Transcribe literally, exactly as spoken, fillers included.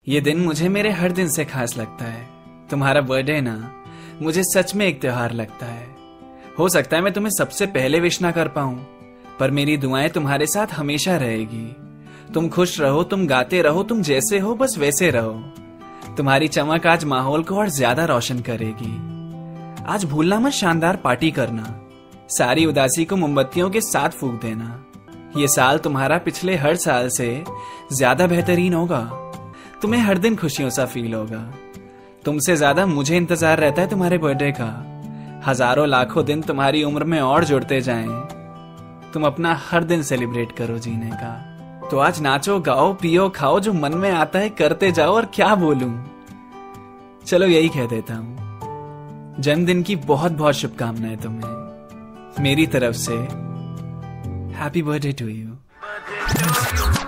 ये दिन मुझे मेरे हर दिन से खास लगता है। तुम्हारा बर्थडे ना मुझे सच में एक त्योहार लगता है। हो सकता है मैं तुम्हें सबसे पहले विश ना कर पाऊं, पर मेरी दुआएं तुम्हारे साथ हमेशा रहेगी। तुम खुश रहो, तुम गाते रहो, तुम जैसे हो बस वैसे रहो। तुम्हारी चमक आज माहौल को और ज्यादा रोशन करेगी। आज भूलना मत शानदार पार्टी करना, सारी उदासी को मोमबत्तियों के साथ फूंक देना। ये साल तुम्हारा पिछले हर साल से ज्यादा बेहतरीन होगा। तुम्हें हर दिन खुशियों सा फील होगा। तुमसे ज्यादा मुझे इंतजार रहता है तुम्हारे बर्थडे का। हजारों लाखों दिन तुम्हारी उम्र में और जुड़ते जाएं। तुम अपना हर दिन सेलिब्रेट करो जीने का। तो आज नाचो, गाओ, पियो, खाओ, जो मन में आता है करते जाओ। और क्या बोलूं, चलो यही कह देता हूं। जन्मदिन की बहुत बहुत शुभकामनाएं तुम्हें मेरी तरफ से। Happy birthday to you.